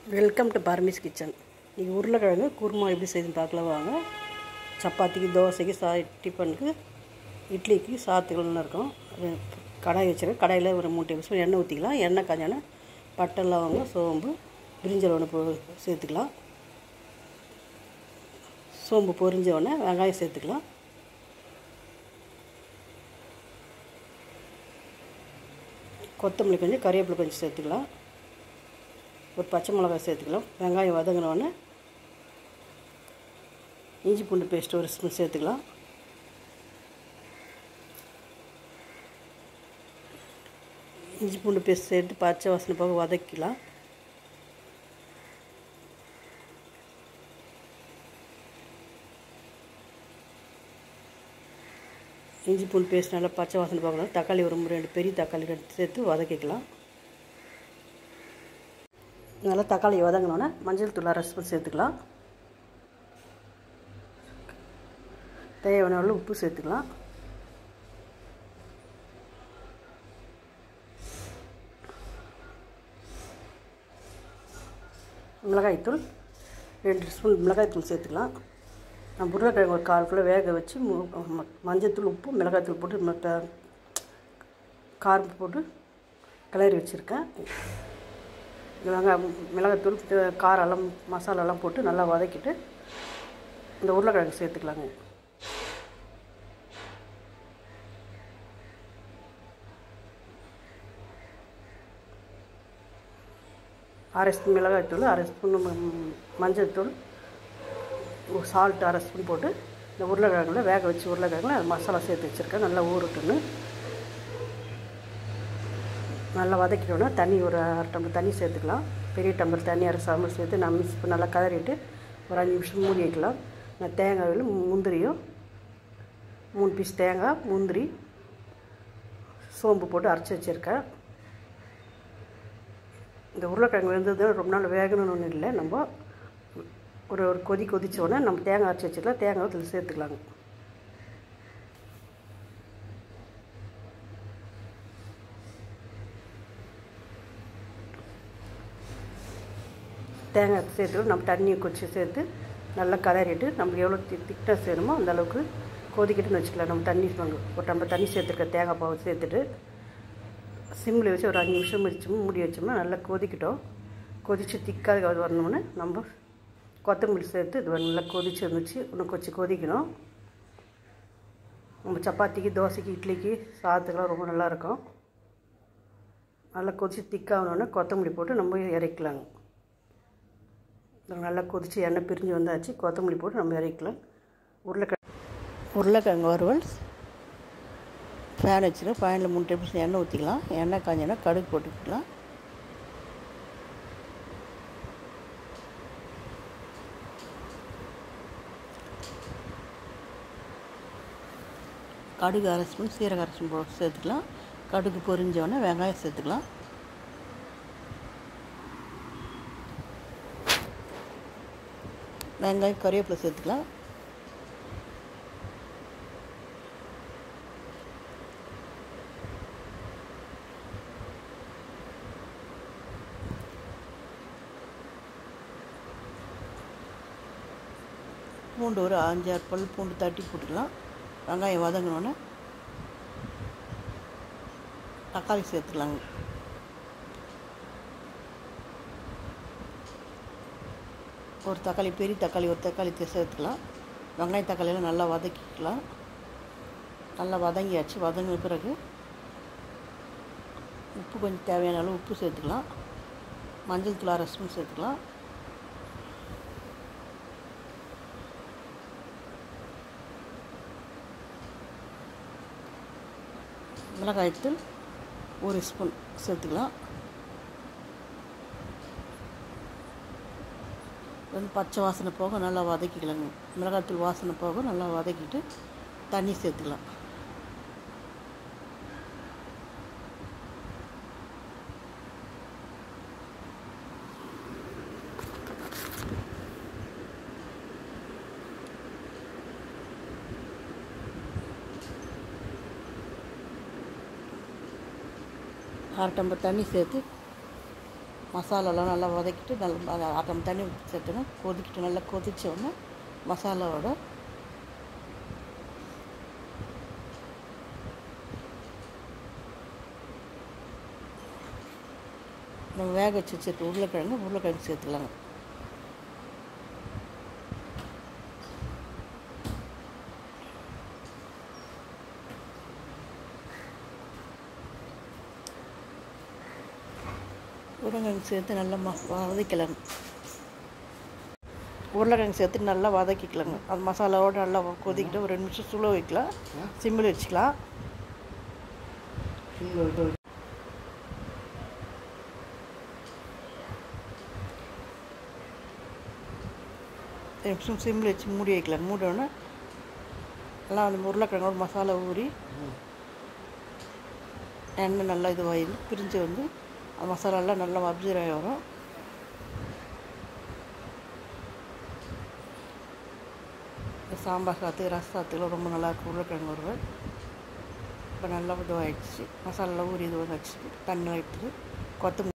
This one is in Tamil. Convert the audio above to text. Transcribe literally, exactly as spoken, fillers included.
Welcome to permits kitchen. இன்றைக்கி உருளைக்கிழங்கு குருமா எப்படி செய்யுதுன்னு பார்க்கலாம் வாங்க. சப்பாத்திக்கு, தோசைக்கு, சா டிஃபனுக்கு, இட்லிக்கு, சாத்துக்கள்னு இருக்கும். கடாய் வச்சுருக்கேன். கடாயில் ஒரு மூணு டேபிள் ஸ்பூன் எண்ணெய் ஊற்றிக்கலாம். எண்ணெய் காஞ்சோன்னா பட்டை, லவங்கம், சோம்பு, பிரிஞ்சல் ஒன்று போ சேர்த்துக்கலாம். சோம்பு பொரிஞ்ச உடனே வெங்காயம் சேர்த்துக்கலாம். கொத்தமல்லி கொஞ்சம், கறிவேப்பிலை கொஞ்சம் சேர்த்துக்கலாம். ஒரு பச்சை மிளகாய் சேர்த்துக்கலாம். வெங்காயம் வதங்கினோடனே இஞ்சி பூண்டு பேஸ்ட் ஒரு ஸ்பூன் சேர்த்துக்கலாம். இஞ்சி பூண்டு பேஸ்ட் சேர்த்து பச்சை வாசனை போக வதக்கிக்கலாம். இஞ்சி பூண்டு பேஸ்ட் நல்லா பச்சை வாசனை போகலாம். தக்காளி ஒரு ரெண்டு பெரிய தக்காளி ரெண்டு சேர்த்து வதக்கிக்கலாம். நல்லா தக்காளி வதங்கினோன்னே மஞ்சள் தூள் அரை ஸ்பூன் சேர்த்துக்கலாம். தேவையான அளவு உப்பு சேர்த்துக்கலாம். மிளகாய்த்தூள் ரெண்டு ஸ்பூன் மிளகாய்த்தூள் சேர்த்துக்கலாம். நான் உருளைக்கிழங்கு ஒரு கால் கிலோ வேக வச்சு மஞ்சள் உப்பு மிளகாய்த்தூள் போட்டு மற்ற காரம் போட்டு கிளறி வச்சுருக்கேன். வெங்காயம், மிளகாத்தூள், காரெல்லாம், மசாலாலாம் போட்டு நல்லா வதக்கிட்டு இந்த உருளைக்கிழங்கு சேர்த்துக்கலாங்க. அரை ஸ்பூன் மிளகாய்த்தூள், அரை ஸ்பூன் மஞ்சள் தூள், சால்ட் அரை ஸ்பூன் போட்டு இந்த உருளைக்கிழங்குல வேக வச்சு உருளைக்கிழங்குல மசாலா சேர்த்து வச்சுருக்கேன். நல்லா ஊறட்டுன்னு நல்லா வதக்கிட்டோன்னா தண்ணி ஒரு அரை டம்ளர் தண்ணி சேர்த்துக்கலாம். பெரிய டம்ளர் தண்ணி அரை சாம்பல் சேர்த்து நான் மிக்ஸ் பண்ணி நல்லா கதறிட்டு ஒரு அஞ்சு நிமிஷம் மூடி வைக்கலாம். நான் தேங்காயில் முந்திரியும் மூணு பீஸ் தேங்காய், முந்திரி, சோம்பு போட்டு அரைச்சி வச்சுருக்கேன். இந்த உருளைக்கிழங்கு வெந்தது ரொம்ப நாள் வேகணும்னு ஒன்றும் இல்லை. நம்ம ஒரு ஒரு கொதி கொதித்தோடனே நம்ம தேங்காய் அரைச்சி வச்சுக்கலாம். தேங்காய் இதில் சேர்த்துக்கலாங்க. தேங்காய் சேர்த்து நம்ம தண்ணியை கொச்சி சேர்த்து நல்லா கலரிட்டு நம்மளுக்கு எவ்வளோ தி திக்னஸ் வேணுமோ அந்த அளவுக்கு கொதிக்கிட்டுன்னு வச்சுக்கலாம். நம்ம தண்ணி ஒரு டம்ளர் தண்ணி சேர்த்துருக்க தேங்காய் பாவை சேர்த்துட்டு சிம்மில் வச்சு ஒரு அஞ்சு நிமிஷம் வச்சோம் மூடி வச்சோம்னா நல்லா கொதிக்கிட்டோம். கொதித்து திக்காக வரணும்னு நம்ம கொத்தமல்லி சேர்த்து இது நல்லா கொதிச்சு இருந்துச்சு. இன்னும் கொஞ்சம் கொதிக்கணும். நம்ம சப்பாத்திக்கு, தோசைக்கு, இட்லிக்கு, சாதத்துக்கெல்லாம் ரொம்ப நல்லாயிருக்கும். நல்லா கொதித்து திக்காகணுன்னா கொத்தமல்லி போட்டு நம்ம இறக்கலாங்க. நல்லா கொதித்து எண்ணெய் பிரிஞ்சு வந்தாச்சு. கொத்தமல்லி போட்டு நம்ம இறக்கலாம். உருளைக்கிழங்கு உருளைக்கிழங்கு வறுவல் ஃபேன் வச்சுட்டு ஃபேனில் மூணு டேபிள் ஸ்பூன் எண்ணெய் ஊற்றிக்கலாம். எண்ணெய் காஞ்சோன்னா கடுகு போட்டுக்கலாம். கடுகு அரை ஸ்பூன், சீரக அரை ஸ்பூன் போட்டு சேர்த்துக்கலாம். கடுகு பொரிஞ்சோடனே வெங்காயம் சேர்த்துக்கலாம். வெங்காயம், கறிவேப்பிலை சேர்த்துக்கலாம். பூண்டு ஒரு அஞ்சாறு பல் பூண்டு தட்டி போட்டுக்கலாம். வெங்காயம் வதங்கினோன்னே தக்காளி சேர்த்துக்கலாங்க. ஒரு தக்காளி, பெரிய தக்காளி ஒரு தக்காளி சேர்த்துக்கலாம். வெங்காயம் தக்காளியெல்லாம் நல்லா வதக்கிக்கலாம். நல்லா வதங்கியாச்சு. வதங்கின பிறகு உப்பு கொஞ்சம் தேவையான அளவு உப்பு சேர்த்துக்கலாம். மஞ்சள் தூள் அரை ஸ்பூன் சேர்த்துக்கலாம். மிளகாய்த்தூள் ஒரு ஸ்பூன் சேர்த்துக்கலாம். வந்து பச்சை வாசனை போக நல்லா வதக்கிக்கலாங்க. மிளகாய்த்தூள் வாசனை போக நல்லா வதக்கிட்டு தண்ணி சேர்த்துக்கலாம். அரை டம்ளர் தண்ணி சேர்த்து மசாலாலாம் நல்லா வதக்கிட்டு நல்லா அரை தண்ணி ஊற்றி சேர்த்துனா கொதிக்கிட்டு நல்லா கொதித்தோடனே மசாலாவோட நம்ம வேக வச்சு வச்சுருக்க உருளைக்கிழங்கு உருளைக்கிழங்கு சேர்த்துக்கலாங்க. உருளைக்கிழங்கு சேர்த்து நல்லா ம வதக்கலாங்க. உருளைக்கிழங்கு சேர்த்து நல்லா வதக்கிக்கலாங்க. அது மசாலாவோடு நல்லா கொதிக்கிட்டு ஒரு ரெண்டு நிமிஷம் சுட வைக்கலாம். சிம்மில் வச்சுக்கலாம். ரெண்டு நிமிஷம் சிம்மில் வச்சு மூடி வைக்கலாம். மூடோன்னே நல்லா அந்த உருளைக்கிழங்கோட மசாலா ஊறி எண்ணெய் நல்லா இதுவாகி பிரிஞ்சு வந்து அந்த மசாலாலாம் நல்லா அப்சர்வ் ஆகி வரும். சாம்பார் சாத்துக்கு ரசம் சாத்துக்குலாம் ரொம்ப நல்லாயிருக்கும் உருளைக்கிழங்கு வறுவல். இப்போ நல்லா இதுவாகிடுச்சு. மசாலாலாம் ஊறி இதுவாக வச்சுட்டு தண்ணி எடுத்துட்டு கொத்தமல்லி